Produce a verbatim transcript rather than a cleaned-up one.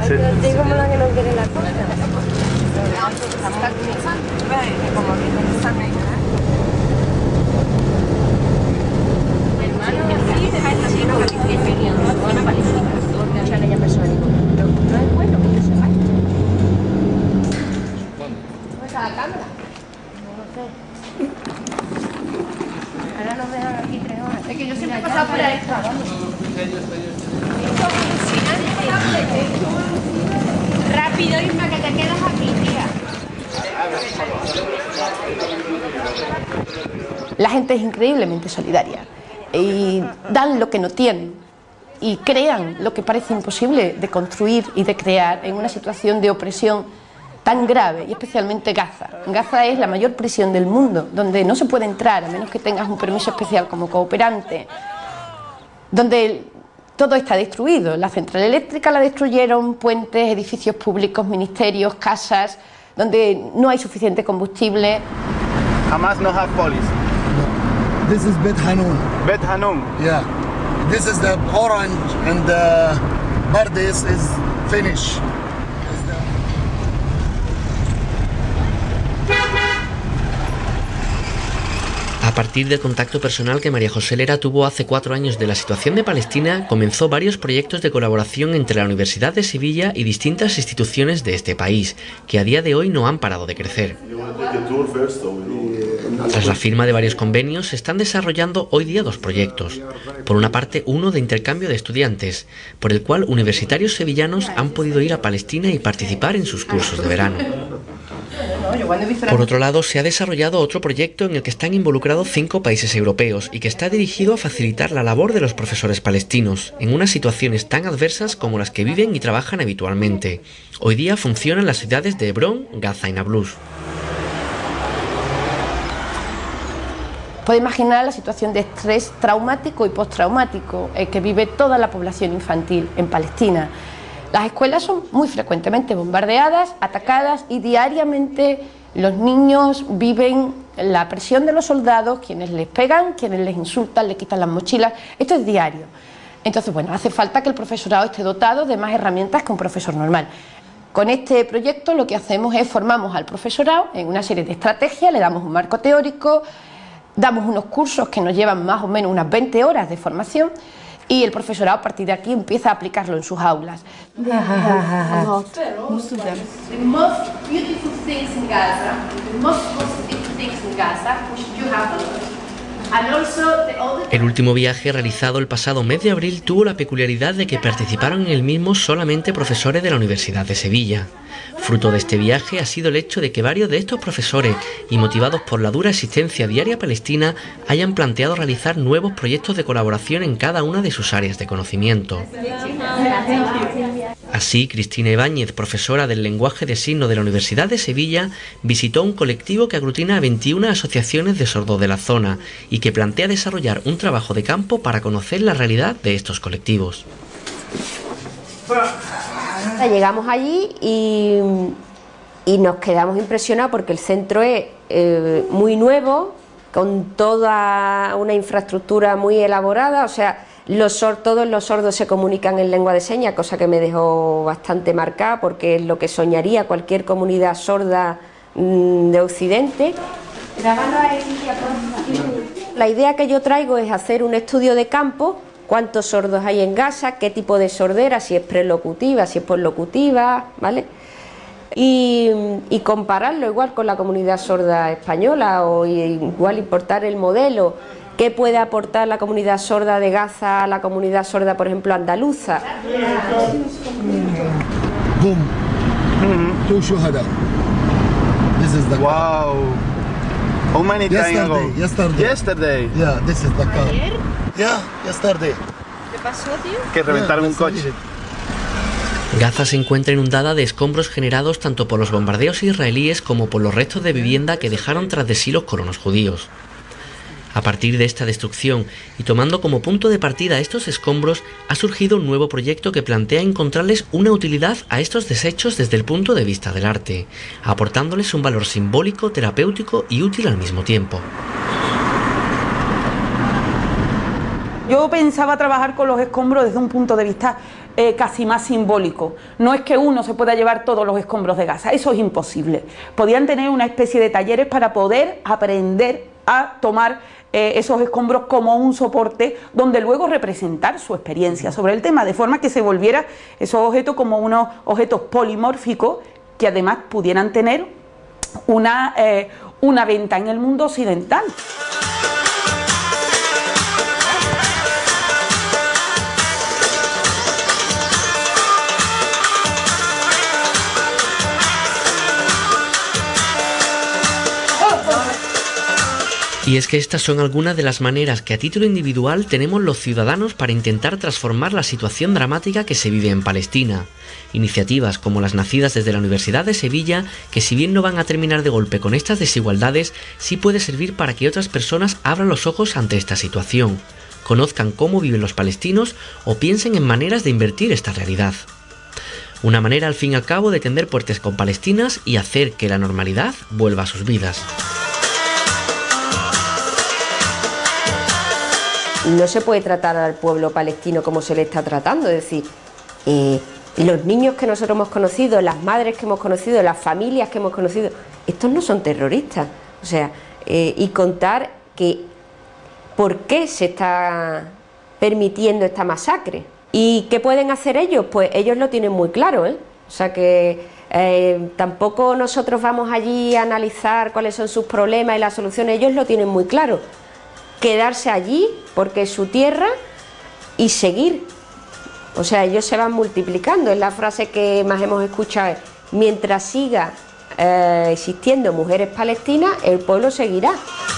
Sí. Es como la que no quiere la cosa. La cámara. No sé. Ahora nos dejan aquí tres horas. Es que yo siempre he pasado por ahí. Rápido, Isma, que te quedas aquí, tía. La gente es increíblemente solidaria y dan lo que no tienen y crean lo que parece imposible de construir y de crear en una situación de opresión tan grave, y especialmente Gaza. Gaza es la mayor prisión del mundo, donde no se puede entrar a menos que tengas un permiso especial como cooperante, donde todo está destruido. La central eléctrica la destruyeron, puentes, edificios públicos, ministerios, casas, donde no hay suficiente combustible. Hamas no have police. No. This is Bet Hanun. Bet Hanun. Yeah. This is the orange and the Bardes is finished. A partir del contacto personal que María José Lera tuvo hace cuatro años de la situación de Palestina, comenzó varios proyectos de colaboración entre la Universidad de Sevilla y distintas instituciones de este país, que a día de hoy no han parado de crecer. Tras la firma de varios convenios, se están desarrollando hoy día dos proyectos. Por una parte, uno de intercambio de estudiantes, por el cual universitarios sevillanos han podido ir a Palestina y participar en sus cursos de verano. Por otro lado, se ha desarrollado otro proyecto en el que están involucrados cinco países europeos y que está dirigido a facilitar la labor de los profesores palestinos en unas situaciones tan adversas como las que viven y trabajan habitualmente. Hoy día funciona en las ciudades de Hebrón, Gaza y Nablus. Puede imaginar la situación de estrés traumático y postraumático eh, que vive toda la población infantil en Palestina. Las escuelas son muy frecuentemente bombardeadas, atacadas, y diariamente los niños viven la presión de los soldados, quienes les pegan, quienes les insultan, les quitan las mochilas. Esto es diario. Entonces, bueno, hace falta que el profesorado esté dotado de más herramientas que un profesor normal. Con este proyecto lo que hacemos es formamos al profesorado en una serie de estrategias, le damos un marco teórico, damos unos cursos que nos llevan más o menos unas veinte horas de formación, y el profesorado a partir de aquí empieza a aplicarlo en sus aulas. El último viaje realizado el pasado mes de abril tuvo la peculiaridad de que participaron en el mismo solamente profesores de la Universidad de Sevilla. Fruto de este viaje ha sido el hecho de que varios de estos profesores, y motivados por la dura existencia diaria palestina, hayan planteado realizar nuevos proyectos de colaboración en cada una de sus áreas de conocimiento. Así, Cristina Ibáñez, profesora del lenguaje de signos de la Universidad de Sevilla, visitó un colectivo que aglutina a veintiuna asociaciones de sordos de la zona y que plantea desarrollar un trabajo de campo para conocer la realidad de estos colectivos. Llegamos allí y, y nos quedamos impresionados porque el centro es eh, muy nuevo, con toda una infraestructura muy elaborada, o sea, los sor, todos los sordos se comunican en lengua de señas, cosa que me dejó bastante marcada porque es lo que soñaría cualquier comunidad sorda mmm, de Occidente. La idea que yo traigo es hacer un estudio de campo. Cuántos sordos hay en Gaza, qué tipo de sordera, si es prelocutiva, si es poslocutiva, ¿vale? Y, y compararlo igual con la comunidad sorda española, o igual importar el modelo, qué puede aportar la comunidad sorda de Gaza a la comunidad sorda, por ejemplo, andaluza. Boom. Two shuhada. This is the Wow. How many time ago? Yesterday. Yesterday. Yeah, this is the car. Yeah, yesterday. ¿Qué pasó, tío? Que reventaron un coche. Gaza se encuentra inundada de escombros generados tanto por los bombardeos israelíes como por los restos de vivienda que dejaron tras de sí los colonos judíos. A partir de esta destrucción y tomando como punto de partida estos escombros, ha surgido un nuevo proyecto que plantea encontrarles una utilidad a estos desechos desde el punto de vista del arte, aportándoles un valor simbólico, terapéutico y útil al mismo tiempo. Yo pensaba trabajar con los escombros desde un punto de vista eh, casi más simbólico. No es que uno se pueda llevar todos los escombros de Gaza, eso es imposible. Podían tener una especie de talleres para poder aprender a tomar eh, esos escombros como un soporte donde luego representar su experiencia sobre el tema, de forma que se volviera esos objetos como unos objetos polimórficos que además pudieran tener una, eh, una venta en el mundo occidental. Y es que estas son algunas de las maneras que a título individual tenemos los ciudadanos para intentar transformar la situación dramática que se vive en Palestina. Iniciativas como las nacidas desde la Universidad de Sevilla, que si bien no van a terminar de golpe con estas desigualdades, sí puede servir para que otras personas abran los ojos ante esta situación, conozcan cómo viven los palestinos o piensen en maneras de invertir esta realidad. Una manera al fin y al cabo de tender puertas con palestinas y hacer que la normalidad vuelva a sus vidas. No se puede tratar al pueblo palestino como se le está tratando, es decir, eh, los niños que nosotros hemos conocido, las madres que hemos conocido, las familias que hemos conocido, estos no son terroristas, o sea, eh, y contar que por qué se está permitiendo esta masacre y qué pueden hacer ellos, pues ellos lo tienen muy claro, ¿eh? O sea que eh, tampoco nosotros vamos allí a analizar cuáles son sus problemas y las soluciones, ellos lo tienen muy claro. Quedarse allí porque es su tierra y seguir, o sea, ellos se van multiplicando, es la frase que más hemos escuchado, mientras siga eh, existiendo mujeres palestinas, el pueblo seguirá.